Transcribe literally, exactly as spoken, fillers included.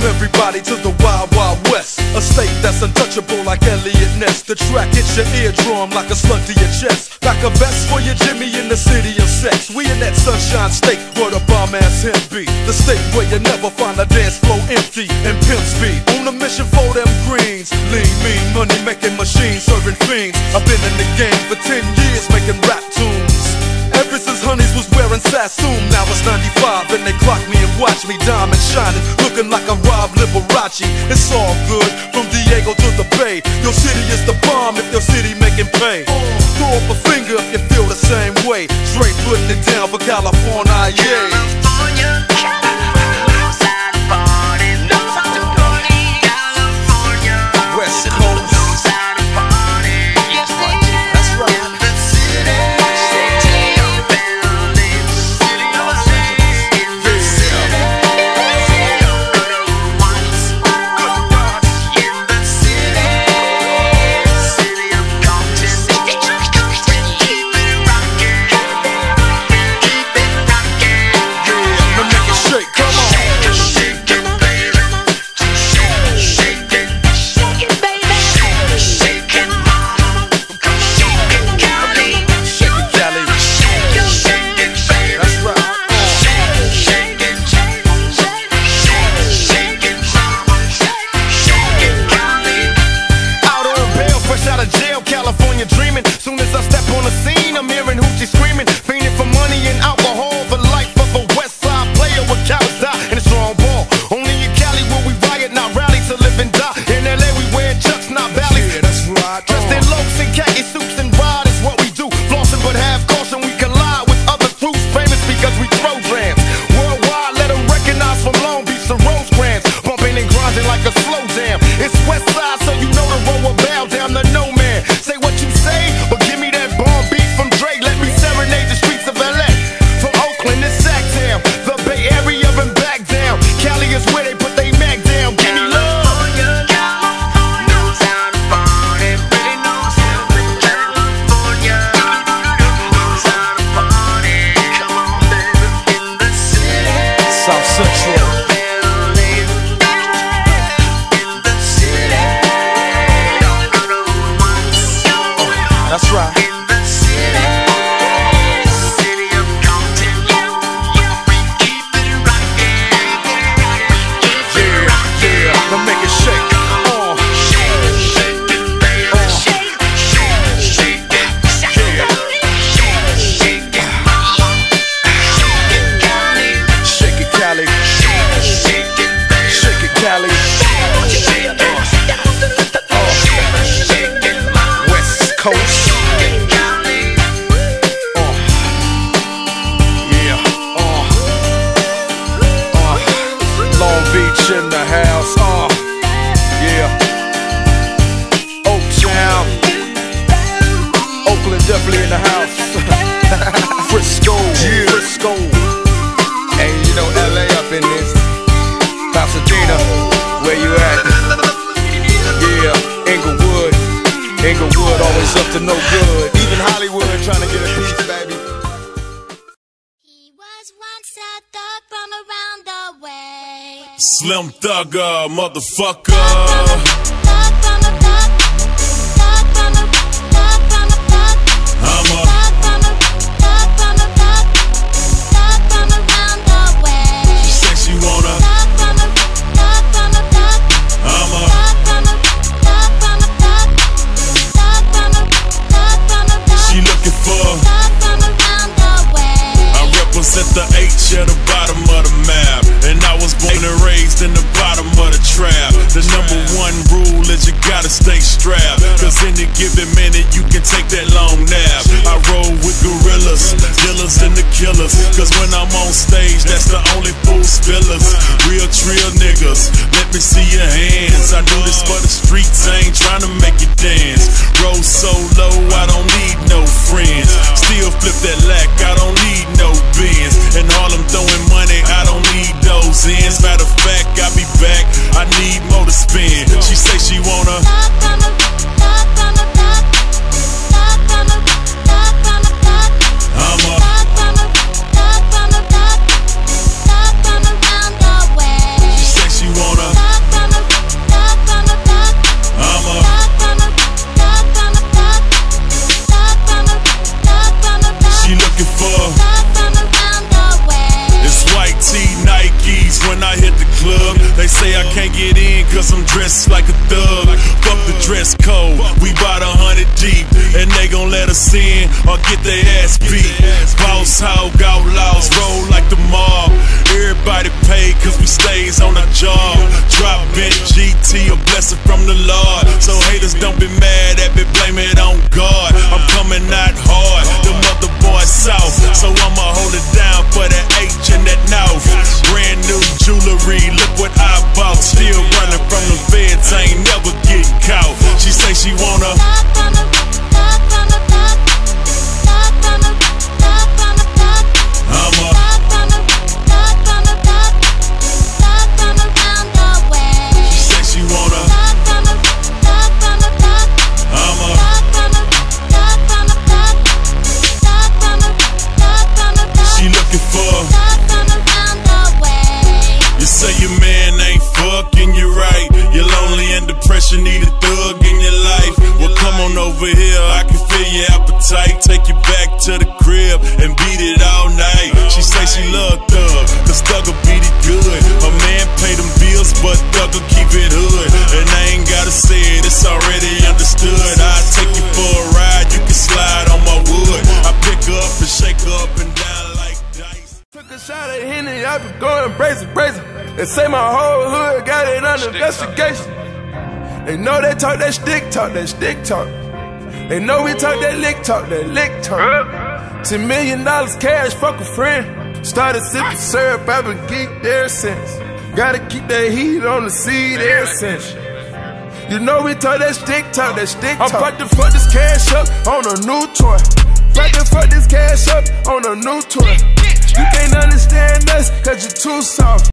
everybody to the Wild Wild West, a state that's untouchable like Elliot Ness. The track hits your eardrum like a slug to your chest. Pack a vest for your Jimmy in the city of sex. We in that sunshine state where the bomb ass him be. The state where you never find a dance floor empty and pimp speed. On a mission for them greens. Lean, mean, money making machines, serving fiends. I've been in the game for ten years making rap tunes. Ever since Honeys was wearing Sassoon. Now it's ninety-five and they clock me and watch me diamond shining, looking like a Rob Liberace. It's all good from Diego to the Bay. Your city is the bomb if your city making pay. Throw up a finger if you feel the same way. Straight putting it down for California, yeah. California, West Coast. California dreaming. Soon as I step on the scene, I'm hearing hoochie screaming, fiending for money and alcohol. The life of a West Side player with cowards die and a strong ball. Only in Cali will we riot, not rally to live and die. In L A we wear chucks, not valleys. Yeah, that's right. Dressed in loafs and khaki suits and ride is what we do. Flossing but have caution, we collide with other troops. Famous because we throw drams. Worldwide, let them recognize from Long Beach to Rosecrans. Bumping and grinding like a slow jam. It's West Side, so you know the road will bow down to no man. Say what you say, but give me that bomb beat from Dre. Let me serenade the streets of L A. From Oakland to Sacktown, the Bay Area and back down. Cali is where they put they Mac down. Give me love. South Central. That's right. In the city, city of Compton, we keep it rockin'. Yeah, yeah, now make it shake. Uh. Shake, shake it, baby. Uh. Shake, shake, shake it, yeah. Shake it, mama. Shake it, Cali. Shake it, Cali. Shake, shake it, baby. Shake it, Cali. Shake it, uh. Shake it, mama. West Coast. In the house, uh, yeah. Oaktown, Oakland definitely in the house. Frisco, yeah. Frisco. Hey, you know L A up in this. Pasadena, where you at? Yeah, Inglewood, Inglewood always up to no good. Even Hollywood trying to get a piece, baby. He was once a thug from around the way. Slim Thugger, motherfucker. At the H at the bottom of the map, and I was born and raised in the bottom of the trap. The number one rule is you gotta stay strapped, cause any given minute you can take that long nap. I roll with gorillas, dealers and the killers, cause when I'm on stage that's the only fool spillers. Real trill niggas, let me see your hands. I do this for the streets, I ain't trying to make you dance. Roll so low, I don't need no friends. Still flip that lack, I don't need no Benz. In Harlem throwing money, I don't need those ends. Matter of fact, I'll be back, I need more to spend. She say she wanna I'm a She say she wanna say I can't get in cause I'm dressed like a thug. Fuck the dress code, we bout a hundred deep, and they gon' let us in or get their ass beat. Boss hog outlaws roll like the mob. Everybody paid cause we stays on our job. Drop bench G T, a blessing from the Lord. So haters don't be mad at me, blame it on God. I'm coming out hard, the mother boy south, so I'ma hold it down for that H and that North. Brand new jewelry, look what I bought. Still running from the feds, I ain't never get caught. She say she wanna you need a thug in your life. Well, come on over here, I can feel your appetite. Take you back to the crib and beat it all night. She say she love Thug, cause Thug'll beat it good. Her man pay them bills, but Thug'll keep it hood. And I ain't gotta say it, it's already understood. I'll take you for a ride, you can slide on my wood. I pick her up and shake her up and down like dice. Took a shot at Henny, I been going brazen, brazen. They say my whole hood got it under investigation. They know they talk that stick talk, that stick talk. They know we talk that lick talk, that lick talk. Ten million dollars cash, fuck a friend. Started sipping syrup, I've been geeked ever since. Gotta keep that heat on the seed ever since. You know we talk that stick talk, that stick talk. I'm about to fuck this cash up on a new toy. About to fuck this cash up on a new toy. You can't understand us, cause you're too soft.